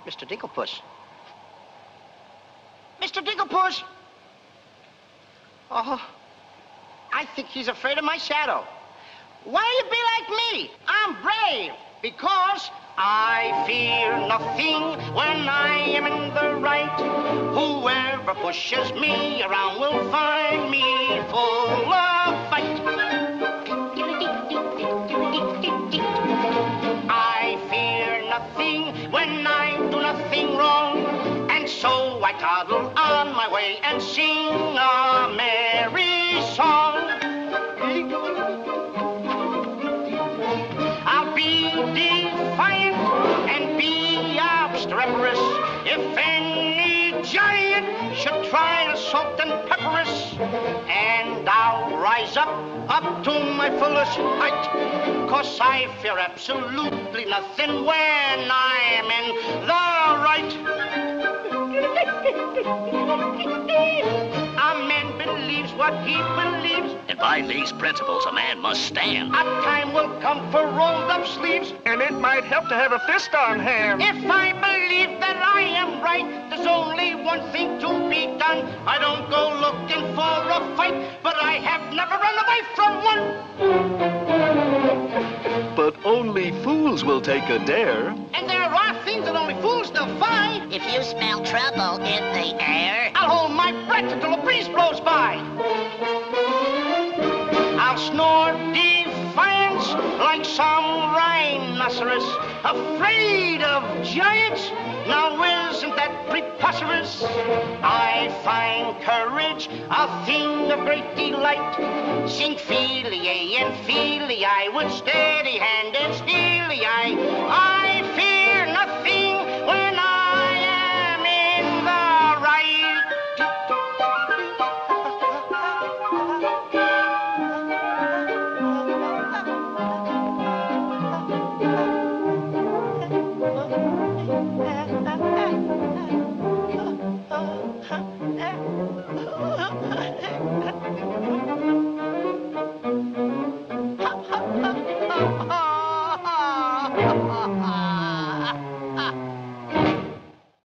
Mr. Digglepuss. Mr. Digglepuss! Oh, I think he's afraid of my shadow. Why you be like me? I'm brave because I fear nothing when I am in the right. Whoever pushes me around will find me full of fight. I fear nothing when I do nothing wrong, and so I toddle on my way and sing a merry song. I'll be defiant and be obstreperous if any giant should try to salt and pepper us. And I'll rise up to my fullest height, 'cause I fear absolutely nothing when I'm in the right. A man believes what he believes, And by these principles, a man must stand. a time will come for rolled up sleeves. And it might help to have a fist on hand. If I believe that I am right, there's only one thing to be done. I don't go looking for a fight, but I have never run away from one. But only fools will take a dare. And there are things that only fools defy. If you smell trouble in the air, I'll hold my breath until a breeze blows by. I'll snore defiance like some rhinoceros, afraid of giants. Now isn't that preposterous? I find courage a thing of great delight. Sing Feely and Feely, I with steady hand and steely eye.